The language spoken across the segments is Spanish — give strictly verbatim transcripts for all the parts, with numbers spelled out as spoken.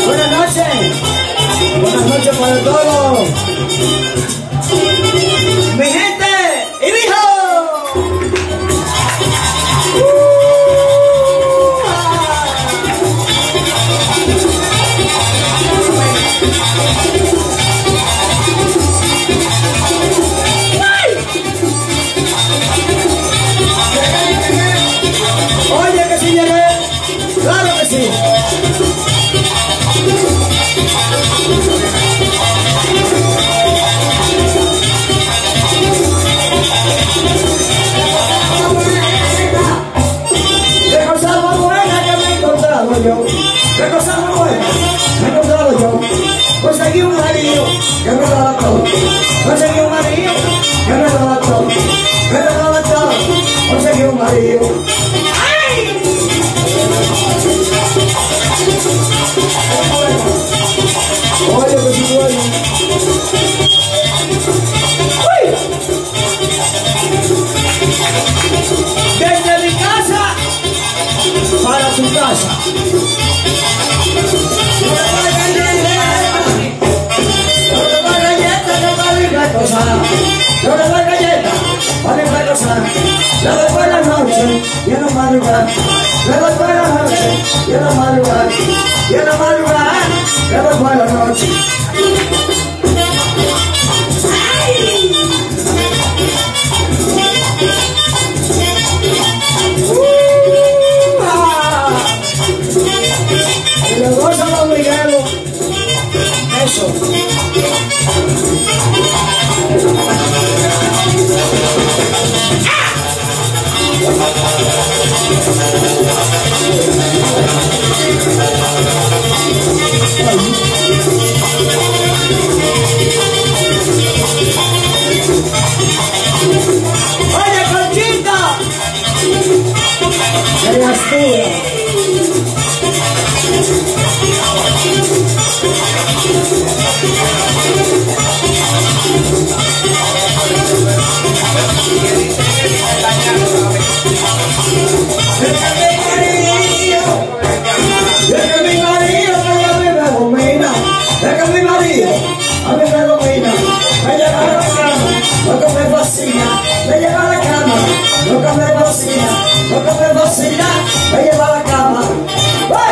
Buenas noches. Buenas noches para todos. Mi gente y mi hijo. Oye que sí llegué. Claro que sí. Qué cosa más buena que me he encontrado yo. Qué cosa más buena me he encontrado yo. Conseguí un marido que me daba todo. Conseguí un marido que me daba todo. Me daba todo. Conseguí un marido. Oye, que si bueno. ¡Uy! Desde mi casa para tu casa. No te pagues galleta, no te pagues cosa. No te pagues galleta, pagues cosa. Le doy buenas noches y en la madrugada. Le doy buenas noches y en la madrugada. Y en la madrugada le doy buenas noches. Y le goza a los Miguelos. Eso. Oye, Conchita, eres dura. Es que mi marido, es que mi marido, que a mí me domina. Es que mi marido, a mí me domina. Me lleva a la cama, lo que me fascina. Me lleva a la cama, lo que me fascina. Lo que me fascina, me lleva a la cama. ¡Hey!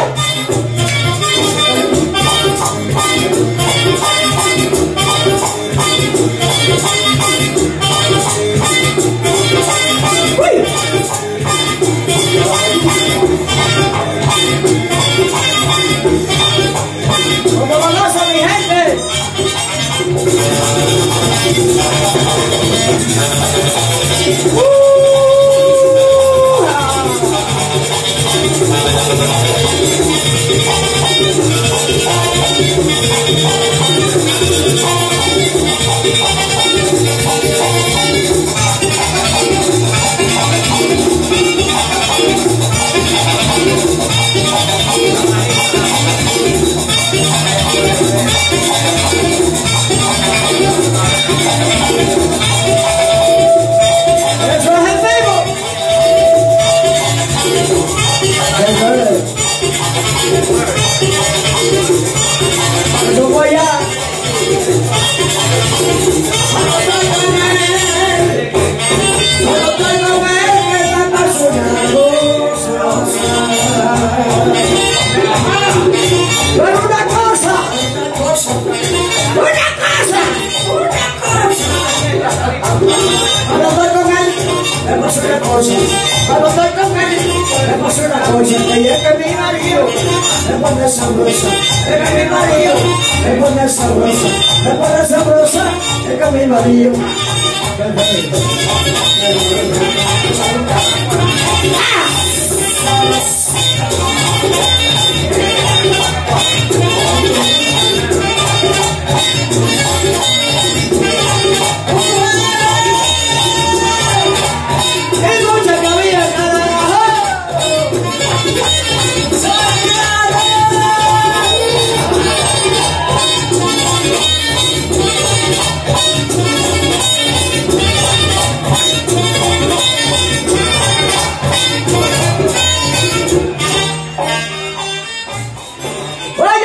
¡Como golosa, mi gente! ¡Uh! ¡Eso es el vivo! ¡Yo voy a! Pero una cosa, una cosa, una cosa, una cosa. Cuando estoy con él, me pasa una cosa. Cuando estoy con él, me pasa una cosa. Y es que mi marido me pone sabrosa. Es que mi marido me pone sabrosa. Me pone sabrosa. Es que mi marido. ¡Qué mucha cabida, carajo! ¡Bueno!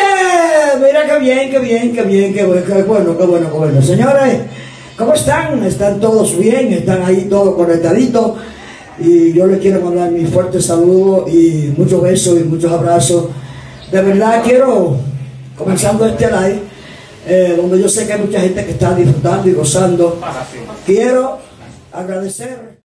bien, qué bien, qué bueno, qué bueno, qué bueno, qué bueno. Señores, ¿cómo están? ¿Están todos bien? ¿Están ahí todos conectaditos? Y yo les quiero mandar mi fuerte saludo y muchos besos y muchos abrazos. De verdad quiero, comenzando este live, eh, donde yo sé que hay mucha gente que está disfrutando y gozando, quiero agradecer